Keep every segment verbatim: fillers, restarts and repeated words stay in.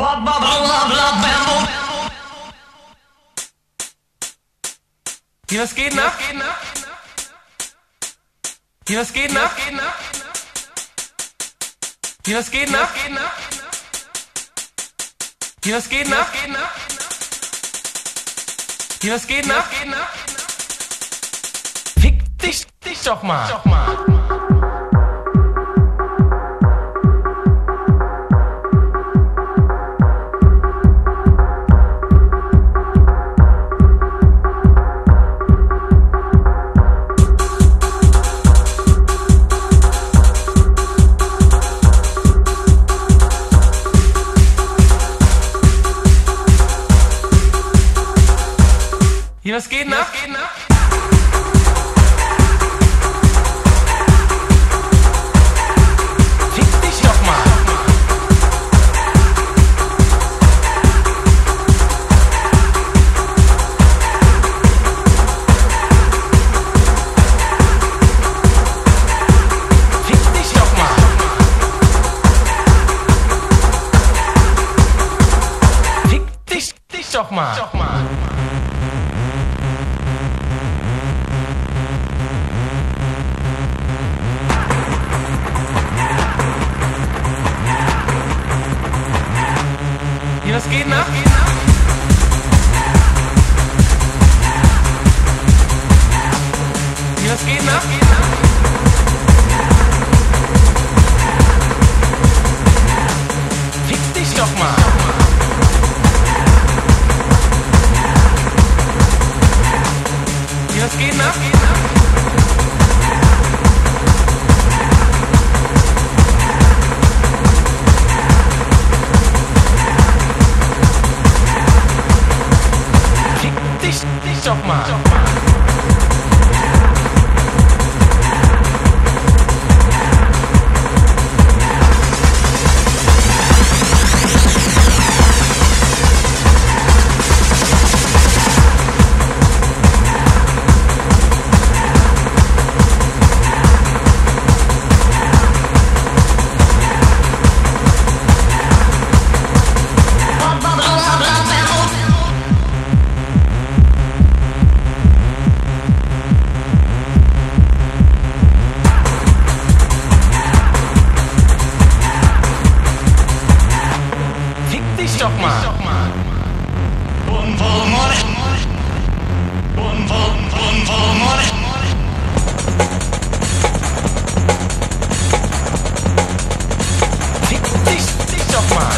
Wie was geht nach? Wie was geht nach? Wie was geht nach? Wie was geht nach? Wie was geht nach? Fick dich, dich doch mal. Wie was geht nach? Fick dich doch mal. Fick dich doch mal. Fick dich, dich doch mal. Wie was geht nach? Wie was geht nach? Fick dich doch mal. Wie was geht nach? Dich doch mal. Doch mal. Fick dich, dich doch mal.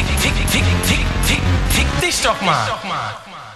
Fick, fick, fick, fick, fick, fick dich doch mal.